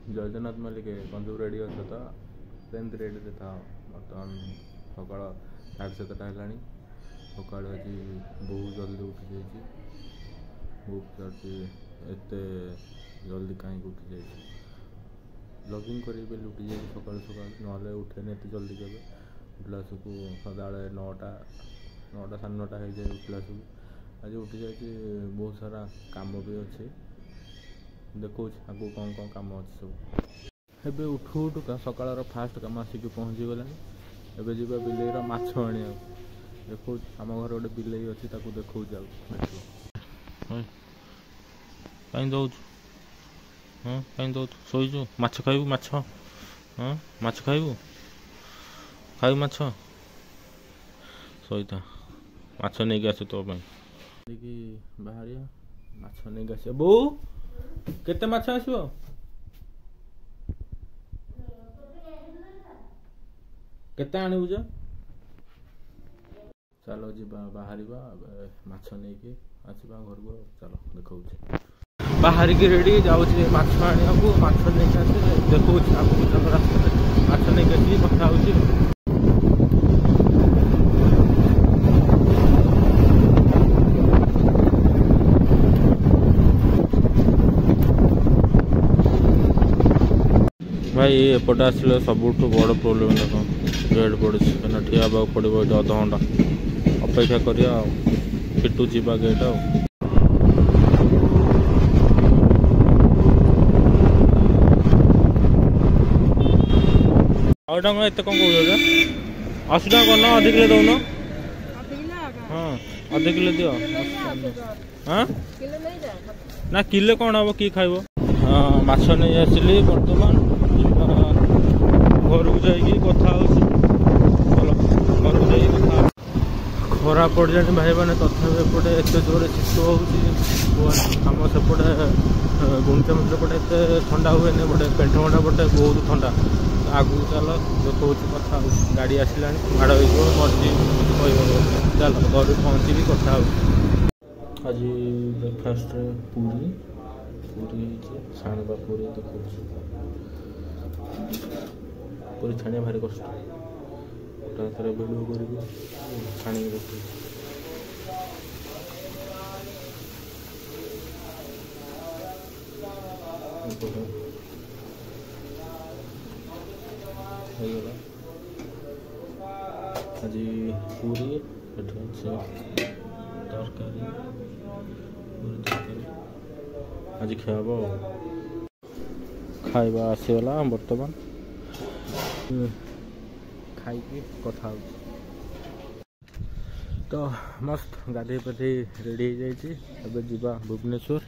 जयजनाथ Mallik कंजू ready अच्छे तो सेमती रेडी था बर्तमान सकाल 7:30 है सका आज बहुत जल्दी उठी जाइए बहुत पचार एत जल्दी कहीं उठी जाइए ब्लॉगिंग करी उठी जाइए सका सका ना उठे एत जल्दी के उठला सबको सदा 9टा 9:30 हो जाए उठला सब आज उठी जाइए बहुत सारा काम भी अच्छे देखो आगू कौन कौन काम अच्छे सब एबे उठू उठुका सकाळ फास्ट काम आसिक पहुँची गला एबे जीवा बिलेईर माछ आनिया देखो आम घर गोटे बिलेई अच्छी देखो जाऊ कहीं दौच हाँ कहीं दौच शोचु माछ खाइबू माछ हाँ माछ खाइबू खाइबू माछ सहीता माछ नहीं आस तो बाहर माछ नहीं आस बो केते माछ आसो केते आनिबू जे चलो जीवा बाहर माछ नहीं आसवा घर को चलो देखो बाहर की रेडी जाऊँगी माछ आने माछ नहीं आसे देखो आगे रास्ता माछ नहीं आसी कथा हो भाई एपटे आसिले सबुठ बड़ प्रोब्लेम देख रेड पड़े ठिया पड़ो 1/2 घंटा अपेक्षा करिया फिटू जीवा गेट एत कौन कह 80 टाँग करना अधिक किलो दौन हाँ अध किलो दियो हाँ ना किले कौन हम कि खाइब हाँ माछ नहीं आसिली बर्तमान घर को जाइए कथा चलो घर को जाइए कथा खरा पड़ जाए भाई मैंने तथा एपटे एत जोर शीत होम सेपटे गुंडा मंदिर पटे एत ठंडा हुए पटे पेंठमंडा पटे बहुत ठंडा आगू चल देखो कथा गाड़ी आसला माड़ हो मर्जी चल घर पहुँची कथा आज ब्रेकफास्ट पूरी पूरी छाणवा पूरी देखो पूरी छाणिया भारी कष्ट गोटे भिडियो कर छाणी देखो आज पूरी तरकारी पूरी तरकारी आज खाब खाइबा आसीगला बर्तमान खाई कथा तो मस्त गाधे पाधे रेडी हो जाए जीवा भुवनेश्वर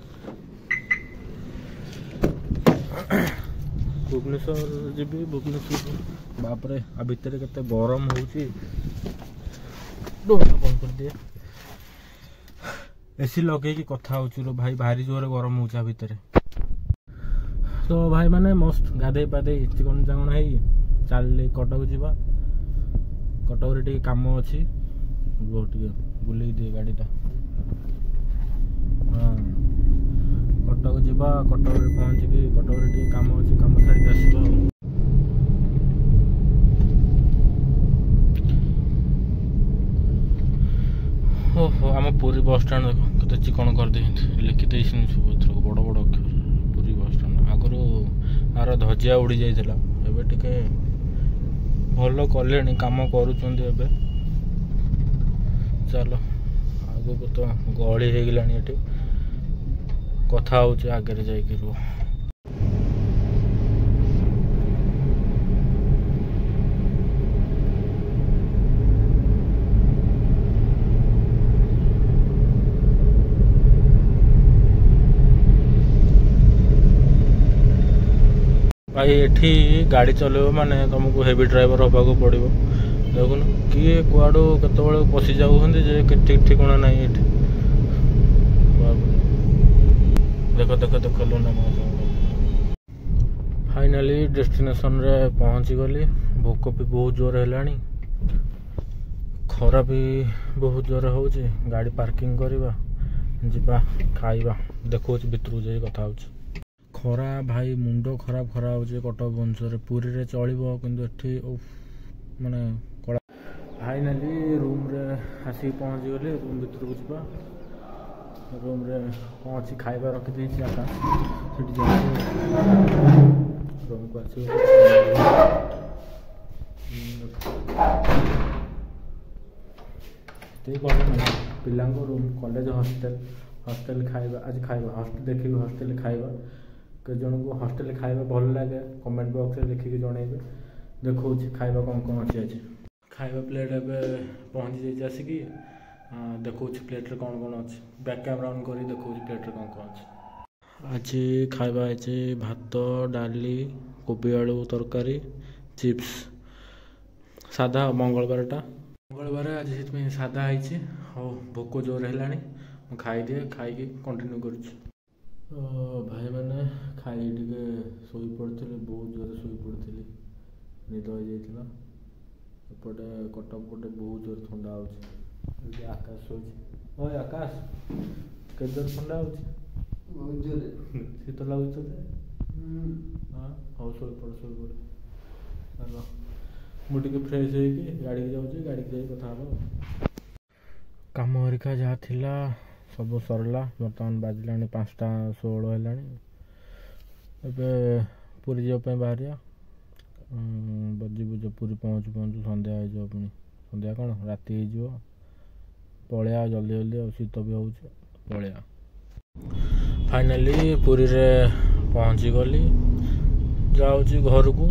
जी भुवनेश्वर बापरे आ भितर केते गरम होउची डोरा बंद कर दिए एसी लगे कि कथा हो भाई भारी जोर गरम हो भितर तो भाई माने मस्त गाधे पाधे चिकन चाकण है चल कटक जावा कटक रे काम अच्छी बुले दिए गाड़ीटा हाँ कटक जावा कटक पहुँचिकी कटक रे काम अच्छी काम सारिक आस ओहो आम पुरी बस स्टाण देख कत चिकन कर लिखिदे सब एथर बड़ बड़ अक्षर पुरी बस स्टाण आगर आर धजिया उड़ी जाइला एबे टिके भल कले काम करुँच चलो आगो को तो गहली हो गला ये कथा हो आगे जाइए रुह भाई एठी गाड़ी चलो माने तुमको हेवी ड्राइवर होगा पड़ो देखुन किए कुआड़ू केत पशि जाऊँगी जे ठीक ठिकाना ना ये देख देख देख ना फाइनाली डेस्टिनेशन रे पहुँची गली भोक भी बहुत जोर है खरा भी बहुत जोर हो गाड़ी पार्किंग करवा खाइबा देखो भितर जाए कथा ଖରା ଭାଇ ମୁଣ୍ଡ ଖରାପ ଖରା ହେଉଛି କଟକ ଭୁବନେଶ୍ୱରରେ। ପୁରୀରେ ଚଳିବ କିନ୍ତୁ ଏଠି ମାନେ କଳା। ଫାଇନାଲି ରୁମ୍ରେ ଆସିକି ପହଞ୍ଚିଗଲି। ରୁମ୍ ଭିତରକୁ ଯିବା। ରୁମ୍ରେ କ'ଣ ଅଛି ଖାଇବା ରଖିଦେଇଛି ଆକା, ସେଠି ଯାଇକି ରୁମ୍କୁ ଆସିବ। ଏତେ ଭଲ ନାହିଁ ପିଲାଙ୍କ ରୁମ୍, କଲେଜ ହଷ୍ଟେଲ ଖାଇବା। ଆଜି ଖାଇବା ହଷ୍ଟେଲ ଦେଖିବି, ହଷ୍ଟେଲ ଖାଇବା କେତେ ଜଣଙ୍କୁ ହଷ୍ଟେଲ ଖାଇବା ଭଲ ଲାଗେ କମେଣ୍ଟ ବକ୍ସରେ ଦେଖିକି ଜଣେଇବେ। ଦେଖଉଛି ଖାଇବା କ'ଣ କ'ଣ ଅଛି ଆଜି। ଖାଇବା ପ୍ଲେଟ୍ ଏବେ ପହଞ୍ଚି ଯାଇଛି ଆସିକି, ଦେଖଉଛି ପ୍ଲେଟ୍ରେ କ'ଣ କ'ଣ ଅଛି। ବ୍ୟାକ୍ କ୍ୟାମେରା ଅନ୍ କରି ଦେଖଉଛି ପ୍ଲେଟ୍ରେ କ'ଣ କ'ଣ ଅଛି। ଆଜି ଖାଇବା ହେଇଛି ଭାତ, ଡାଲି, କୋବି ଆଳୁ ତରକାରୀ, ଚିପ୍ସ। ସାଧା ମଙ୍ଗଳବାରଟା, ମଙ୍ଗଳବାର ଆଜି ସେଥିପାଇଁ ସାଧା ହେଇଛି। ହଉ ଭୋକ ଜୋର ହେଲାଣି, ମୁଁ ଖାଇଦିଏ, ଖାଇକି କଣ୍ଟିନ୍ୟୁ କରୁଛି। ଭାଇମାନେ ଖାଇ ଟିକେ ଶୋଇପଡ଼ିଥିଲି, ବହୁତ ଜୋରରେ ଶୋଇପଡ଼ିଥିଲି, ନିଦ ହେଇଯାଇଥିଲା। ଏପଟେ କଟକ ପଟେ ବହୁତ ଜୋର ଥଣ୍ଡା ହେଉଛି। ଏଠି ଆକାଶ ଶୋଇଛି। ଓଏ ଆକାଶ, କେତେ ଜୋର ଥଣ୍ଡା ହେଉଛି? ବହୁତ ଜୋରରେ ଶୀତ ଲାଗୁଛି ତୋତେ? ହଁ ହଉ ଶୋଇପଡ଼ ଚାଲ ମୁଁ ଟିକେ ଫ୍ରେଶ୍ ହେଇକି ଗାଡ଼ିକି ଯାଉଛି, ଗାଡ଼ିକି ଯାଇକି କଥା ହବ। କାମ ହେରିକା ଯାହା ଥିଲା ସବୁ ସରିଲା। ବର୍ତ୍ତମାନ ବାଜିଲାଣି 5:16 ହେଲାଣି। ଏବେ ପୁରୀ ଯିବା ପାଇଁ ବାହାରିବା। ଯିବୁ ପୁରୀ ପହଞ୍ଚୁ ସନ୍ଧ୍ୟା ହେଇଯିବ। ପୁଣି ସନ୍ଧ୍ୟା କ'ଣ ରାତି ହେଇଯିବ। ପଳେଇବା ଜଲ୍ଦି ଆଉ ଶୀତ ବି ହେଉଛି, ପଳେଇବା। ଫାଇନାଲି ପୁରୀରେ ପହଞ୍ଚିଗଲି, ଯାଉଛି ଘରକୁ।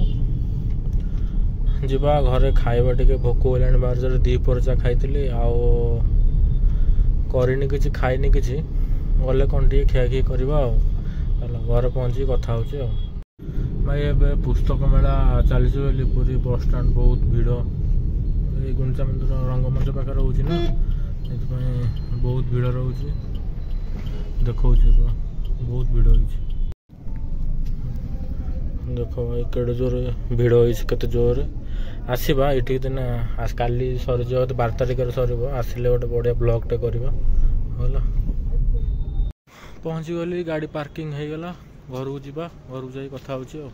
ଯିବା ଘରେ ଖାଇବା, ଟିକେ ଭୋକ ହେଲାଣି। ବାହାରେ ଦ୍ୱିପହର ଚା ଖାଇଥିଲି, ଆଉ କରିନି କିଛି, ଖାଇନି କିଛି। ଗଲେ କ'ଣ ଟିକେ ଖିଆଖିଇ କରିବା ଆଉ। ଚାଲ ଘରେ ପହଞ୍ଚିକି କଥା ହେଉଛି ଆଉ। ଭାଇ ଏବେ ପୁସ୍ତକ ମେଳା ଚାଲିଛି ବୋଲି ପୁରୀ ବସ୍ଷ୍ଟାଣ୍ଡ ବହୁତ ଭିଡ଼। ଏଇ ଗୁଣ୍ଡିଚା ମନ୍ଦିର ରଙ୍ଗମଞ୍ଚ ପାଖରେ ରହୁଛି ନା, ସେଥିପାଇଁ ବହୁତ ଭିଡ଼ ରହୁଛି। ଦେଖଉଛି ବହୁତ ଭିଡ଼ ହେଇଛି। ଦେଖ ଭାଇ କେଡ଼େ ଜୋରେ ଭିଡ଼ ହେଇଛି, କେତେ ଜୋରରେ। ଆସିବା ଏଠିକି ଦିନ, କାଲି ସରିଯିବ, 12 ତାରିଖରେ ସରିବ। ଆସିଲେ ଗୋଟେ ବଢ଼ିଆ ବ୍ଲଗ୍ଟେ କରିବା ହେଲା। ପହଞ୍ଚିଗଲି, ଗାଡ଼ି ପାର୍କିଂ ହେଇଗଲା। ଘରକୁ ଯିବା, ଘରକୁ ଯାଇ କଥା ହେଉଛି ଆଉ।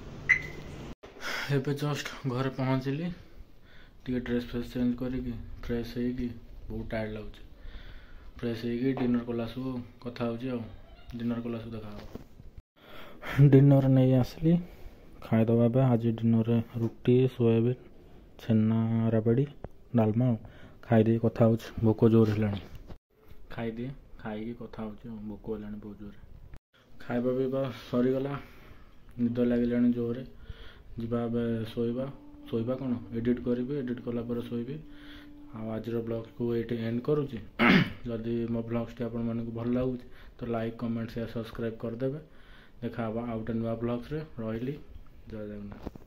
ଏବେ ଜଷ୍ଟ ଘରେ ପହଞ୍ଚିଲି, ଟିକେ ଡ୍ରେସ୍ ଫ୍ରେସ୍ ଚେଞ୍ଜ କରିକି ଫ୍ରେଶ୍ ହେଇକି, ବହୁତ ଟାୟାର୍ଡ଼ ଲାଗୁଛି। ଫ୍ରେଶ୍ ହେଇକି ଡିନର୍ କଲାସୁ କଥା ହେଉଛି ଆଉ। ଡିନର୍ କଲାସୁ ଦେଖା ହେବ। ଡିନର୍ ନେଇ ଆସିଲି, ଖାଇଦେବା ଏବେ। ଆଜି ଡିନର୍ରେ ରୁଟି, ସୋୟାବିନ୍, ଛେନା ରାବଡ଼ି, ଡାଲମା ଆଉ। ଖାଇଦେଇ କଥା ହେଉଛି, ଭୋକ ଜୋର ହେଲାଣି। ଖାଇଦିଏ, ଖାଇକି କଥା ହେଉଛି ଆଉ। ଭୋକ ହେଲାଣି ବହୁତ ଜୋରରେ। ଖାଇବା ପିଇବା ସରିଗଲା, ନିଦ ଲାଗିଲାଣି ଜୋରରେ। ଯିବା ଏବେ ଶୋଇବା କ'ଣ ଏଡ଼ିଟ୍ କରିବି, ଏଡ଼ିଟ୍ କଲା ପରେ ଶୋଇବି। ଆଉ ଆଜିର ବ୍ଲଗ୍କୁ ଏଇଠି ଏଣ୍ଡ କରୁଛି। ଯଦି ମୋ ବ୍ଲଗ୍ସଟି ଆପଣମାନଙ୍କୁ ଭଲ ଲାଗୁଛି ତ ଲାଇକ୍, କମେଣ୍ଟ, ସେୟାର, ସବସ୍କ୍ରାଇବ୍ କରିଦେବେ। ଦେଖା ହେବା ଆଉ ଗୋଟେ ନୂଆ ବ୍ଲଗ୍ସରେ। ରହିଲି, ଜୟ ଜଗନ୍ନାଥ।